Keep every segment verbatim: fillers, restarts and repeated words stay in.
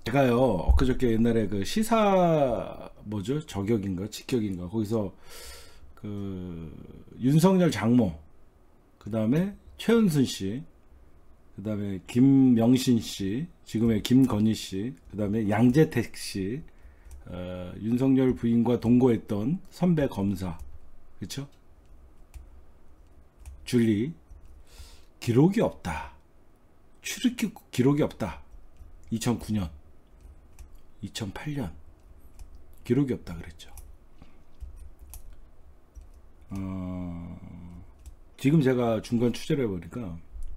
제가요 엊그저께 옛날에 그 시사 뭐죠 저격인가 직격인가 거기서 그 윤석열 장모, 그 다음에 최은순 씨, 그 다음에 김명신 씨, 지금의 김건희 씨, 그 다음에 양재택 씨, 어, 윤석열 부인과 동거했던 선배 검사, 그쵸? 줄리, 기록이 없다. 출입국 기록이 없다. 이천구 년, 이천팔 년 기록이 없다 그랬죠. 어, 지금 제가 중간 취재를 해보니까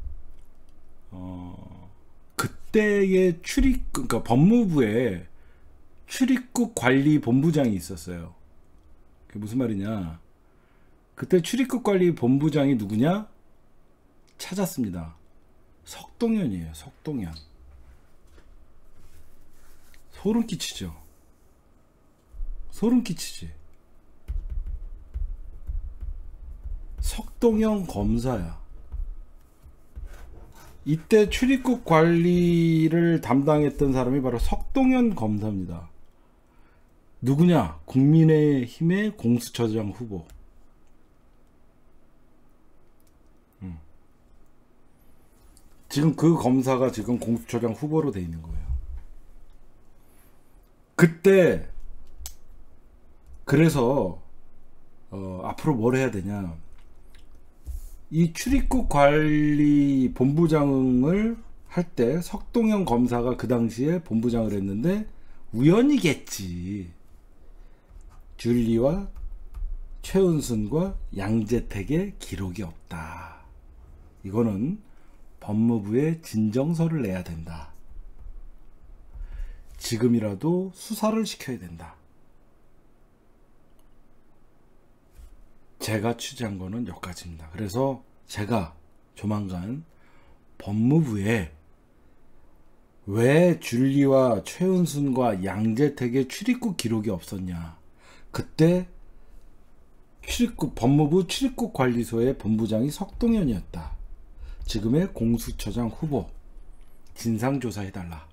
어, 그때의 출입, 그러니까 법무부에 출입국 관리 본부장이 있었어요. 그게 무슨 말이냐? 그때 출입국 관리 본부장이 누구냐? 찾았습니다. 석동현이에요. 석동현. 소름 끼치죠. 소름 끼치지. 석동현 검사야. 이때 출입국 관리를 담당했던 사람이 바로 석동현 검사입니다. 누구냐? 국민의힘의 공수처장 후보. 음. 지금 그 검사가 지금 공수처장 후보로 돼 있는 거예요. 그때 그래서 어, 앞으로 뭘 해야 되냐? 이 출입국 관리 본부장을 할 때 석동현 검사가 그 당시에 본부장을 했는데 우연이겠지. 줄리와 최은순과 양재택의 기록이 없다. 이거는 법무부에 진정서를 내야 된다. 지금이라도 수사를 시켜야 된다. 제가 취재한 거는 여기까지입니다. 그래서 제가 조만간 법무부에 왜 줄리와 최은순과 양재택의 출입국 기록이 없었냐. 그때 출입국 법무부 출입국관리소의 본부장이 석동현이었다. 지금의 공수처장 후보 진상조사해달라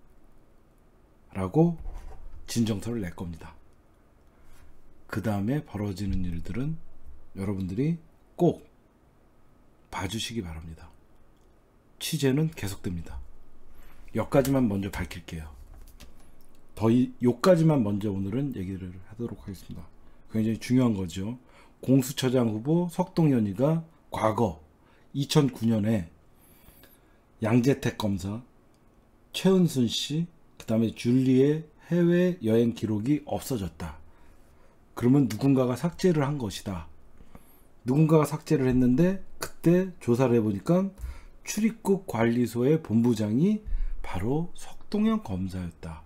라고 진정서를 낼 겁니다. 그 다음에 벌어지는 일들은 여러분들이 꼭 봐주시기 바랍니다. 취재는 계속됩니다. 여기까지만 먼저 밝힐게요. 더 이, 요까지만 먼저 오늘은 얘기를 하도록 하겠습니다. 굉장히 중요한 거죠. 공수처장 후보 석동현이가 과거 이천구 년에 양재택 검사, 최은순 씨, 그 다음에 줄리의 해외 여행 기록이 없어졌다. 그러면 누군가가 삭제를 한 것이다. 누군가가 삭제를 했는데 그때 조사를 해보니까 출입국 관리소의 본부장이 바로 석동현 검사였다.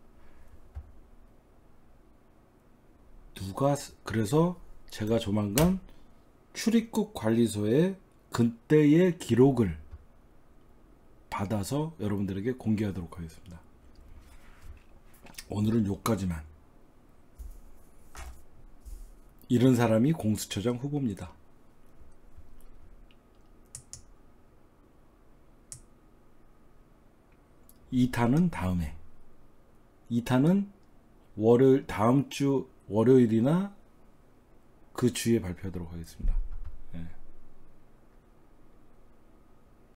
누가 그래서 제가 조만간 출입국 관리소의 그때의 기록을 받아서 여러분들에게 공개하도록 하겠습니다. 오늘은 요까지만. 이런 사람이 공수처장 후보입니다. 이 탄은 다음에, 이 탄은 월요일, 다음 주 월요일이나 그 주에 발표하도록 하겠습니다.